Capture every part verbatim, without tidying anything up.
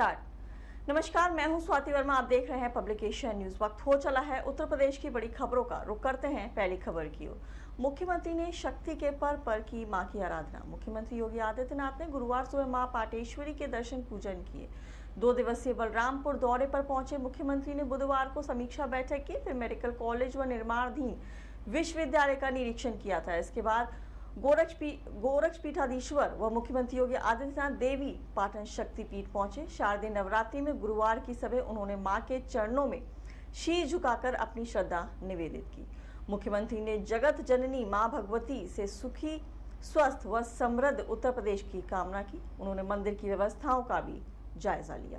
Start. नमस्कार, मैं हूं स्वाति वर्मा। आप देख रहे हैं पब्लिकेशन न्यूज। वक्त हो चला है उत्तर प्रदेश की बड़ी खबरों का। रुक करते हैं पहली खबर की ओर। मुख्यमंत्री ने शक्ति के पर पर की मां की आराधना। मुख्यमंत्री योगी आदित्यनाथ ने गुरुवार सुबह मां पाटेश्वरी के दर्शन पूजन किए। दो दिवसीय बलरामपुर दौरे पर पहुंचे मुख्यमंत्री ने बुधवार को समीक्षा बैठक की, फिर मेडिकल कॉलेज व निर्माणाधीन विश्वविद्यालय का निरीक्षण किया था। इसके बाद गोरक्ष गोरक्ष पीठाधीश्वर व मुख्यमंत्री योगी आदित्यनाथ देवी पाटन शक्तिपीठ पहुंचे। शारदीय नवरात्रि में गुरुवार की सुबह उन्होंने मां के चरणों में शीश झुकाकर अपनी श्रद्धा निवेदित की। मुख्यमंत्री ने जगत जननी मां भगवती से सुखी, स्वस्थ व समृद्ध उत्तर प्रदेश की कामना की। उन्होंने मंदिर की व्यवस्थाओं का भी जायजा लिया।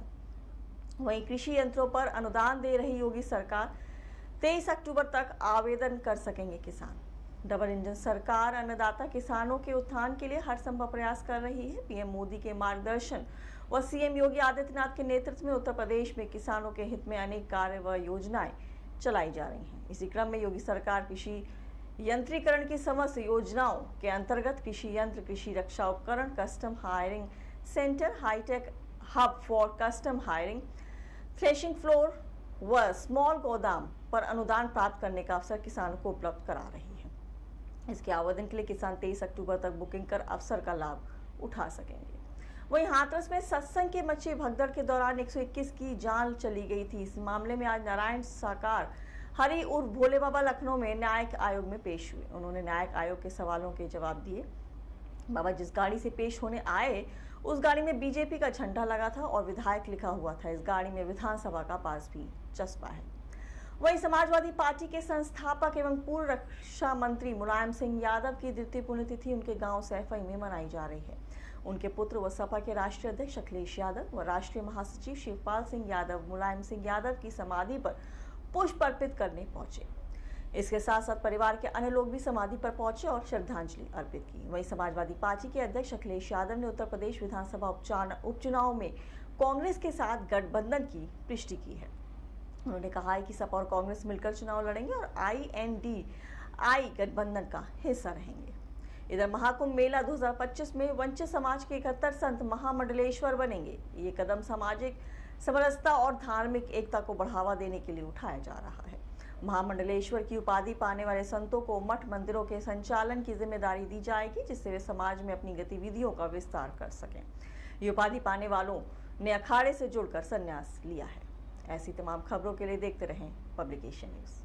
वहीं कृषि यंत्रों पर अनुदान दे रही योगी सरकार, तेईस अक्टूबर तक आवेदन कर सकेंगे किसान। डबल इंजन सरकार अन्नदाता किसानों के उत्थान के लिए हर संभव प्रयास कर रही है। पीएम मोदी के मार्गदर्शन व सीएम योगी आदित्यनाथ के नेतृत्व में उत्तर प्रदेश में किसानों के हित में अनेक कार्य व योजनाएं चलाई जा रही हैं। इसी क्रम में योगी सरकार कृषि यंत्रीकरण की समस्त योजनाओं के अंतर्गत कृषि यंत्र, कृषि रक्षा उपकरण, custom hiring centre, hitech hub for custom hiring, threshing floor व स्मॉल गोदाम पर अनुदान प्राप्त करने का अवसर किसानों को उपलब्ध करा रही है। इसके आवेदन के लिए किसान तेईस अक्टूबर तक बुकिंग कर अवसर का लाभ उठा सकेंगे। वहीं हाथरस में सत्संग के मची भगदड़ के दौरान एक सौ इक्कीस की जान चली गई थी। इस मामले में आज नारायण साकार हरि उर्फ भोले बाबा लखनऊ में न्यायिक आयोग में पेश हुए। उन्होंने न्यायिक आयोग के सवालों के जवाब दिए। बाबा जिस गाड़ी से पेश होने आए उस गाड़ी में बीजेपी का झंडा लगा था और विधायक लिखा हुआ था। इस गाड़ी में विधानसभा का पास भी चस्पा है। वहीं समाजवादी पार्टी के संस्थापक एवं पूर्व रक्षा मंत्री मुलायम सिंह यादव की द्वितीय पुण्यतिथि उनके गांव सैफई में मनाई जा रही है। उनके पुत्र व सपा के राष्ट्रीय अध्यक्ष अखिलेश यादव व राष्ट्रीय महासचिव शिवपाल सिंह यादव मुलायम सिंह यादव की समाधि पर पुष्प अर्पित करने पहुंचे। इसके साथ साथ परिवार के अन्य लोग भी समाधि पर पहुंचे और श्रद्धांजलि अर्पित की। वहीं समाजवादी पार्टी के अध्यक्ष अखिलेश यादव ने उत्तर प्रदेश विधानसभा उपचुनाव में कांग्रेस के साथ गठबंधन की पुष्टि की है। उन्होंने कहा है कि सपा और कांग्रेस मिलकर चुनाव लड़ेंगे और आई एन डी आई गठबंधन का हिस्सा रहेंगे। इधर महाकुंभ मेला दो हज़ार पच्चीस में वंचित समाज के इकहत्तर संत महामंडलेश्वर बनेंगे। ये कदम सामाजिक समरसता और धार्मिक एकता को बढ़ावा देने के लिए उठाया जा रहा है। महामंडलेश्वर की उपाधि पाने वाले संतों को मठ मंदिरों के संचालन की जिम्मेदारी दी जाएगी, जिससे वे समाज में अपनी गतिविधियों का विस्तार कर सकें। ये उपाधि पाने वालों ने अखाड़े से जुड़कर संन्यास लिया है। ऐसी तमाम खबरों के लिए देखते रहें पब्लिकेशन न्यूज।